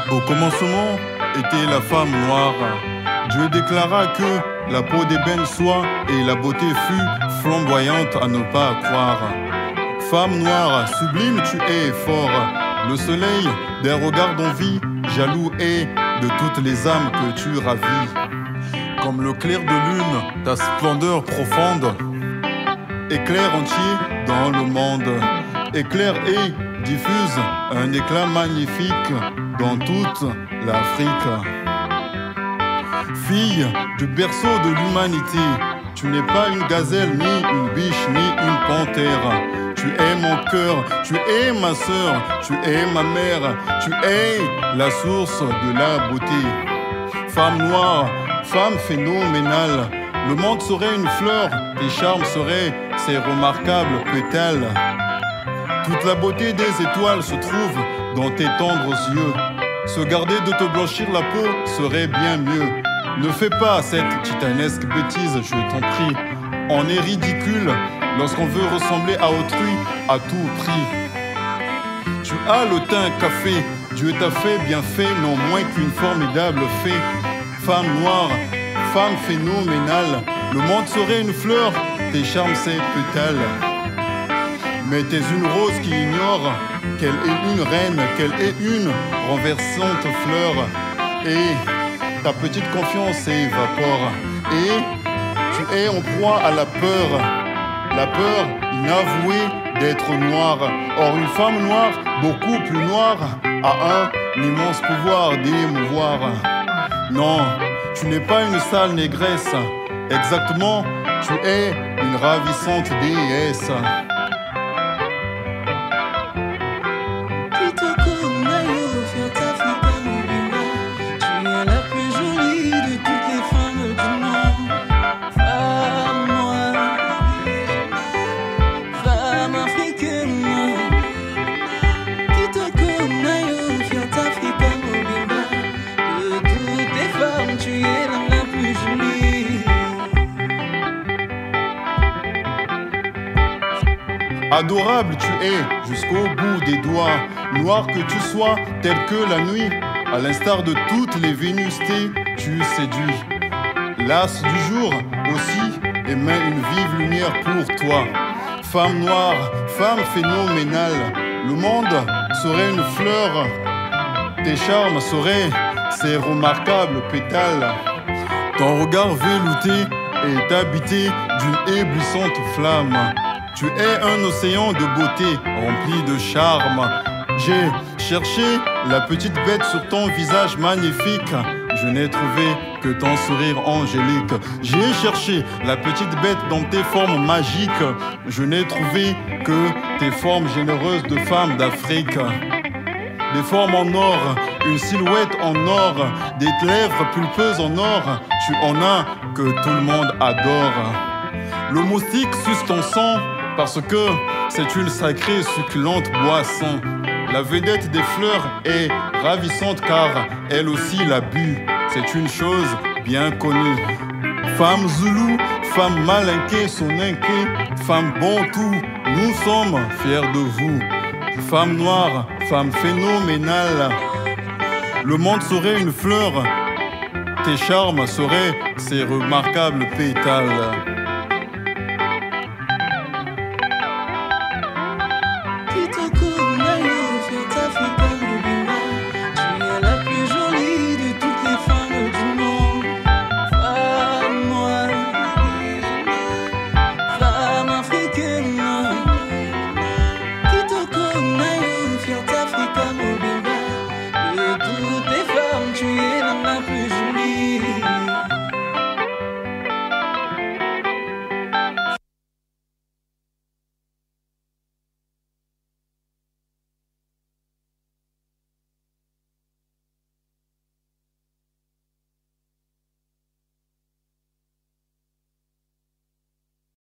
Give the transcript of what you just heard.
Au commencement était la femme noire. Dieu déclara que la peau d'ébène soit et la beauté fut flamboyante à ne pas croire. Femme noire, sublime tu es fort, le soleil des regards d'envie, jaloux est de toutes les âmes que tu ravis. Comme le clair de lune, ta splendeur profonde, éclaire entier dans le monde, éclaire et diffuse un éclat magnifique dans toute l'Afrique. Fille du berceau de l'humanité, tu n'es pas une gazelle, ni une biche, ni une panthère. Tu es mon cœur, tu es ma sœur, tu es ma mère, tu es la source de la beauté. Femme noire, femme phénoménale, le monde serait une fleur, tes charmes seraient ces remarquables pétales. Toute la beauté des étoiles se trouve dans tes tendres yeux. Se garder de te blanchir la peau serait bien mieux. Ne fais pas cette titanesque bêtise, je t'en prie. On est ridicule lorsqu'on veut ressembler à autrui à tout prix. Tu as le teint café, Dieu t'a fait bien fait, non moins qu'une formidable fée. Femme noire, femme phénoménale, le monde serait une fleur, tes charmes ses pétales. Mais t'es une rose qui ignore qu'elle est une reine, qu'elle est une renversante fleur. Et ta petite confiance s'évapore. Et tu es en proie à la peur inavouée d'être noire. Or une femme noire, beaucoup plus noire, a un immense pouvoir d'émouvoir. Non, tu n'es pas une sale négresse. Exactement, tu es une ravissante déesse. Adorable tu es jusqu'au bout des doigts, noir que tu sois, tel que la nuit, à l'instar de toutes les Vénustés, tu séduis. L'as du jour aussi émet une vive lumière pour toi. Femme noire, femme phénoménale, le monde serait une fleur, tes charmes seraient ces remarquables pétales. Ton regard velouté est habité d'une éblouissante flamme. Tu es un océan de beauté rempli de charme. J'ai cherché la petite bête sur ton visage magnifique. Je n'ai trouvé que ton sourire angélique. J'ai cherché la petite bête dans tes formes magiques. Je n'ai trouvé que tes formes généreuses de femmes d'Afrique. Des formes en or, une silhouette en or, des lèvres pulpeuses en or. Tu en as que tout le monde adore. Le moustique suce ton sang parce que c'est une sacrée succulente boisson. La vedette des fleurs est ravissante car elle aussi l'a bu. C'est une chose bien connue. Femme zoulou, femme malinquée, soninquée, femme bantou, nous sommes fiers de vous. Femme noire, femme phénoménale, le monde serait une fleur, tes charmes seraient ces remarquables pétales.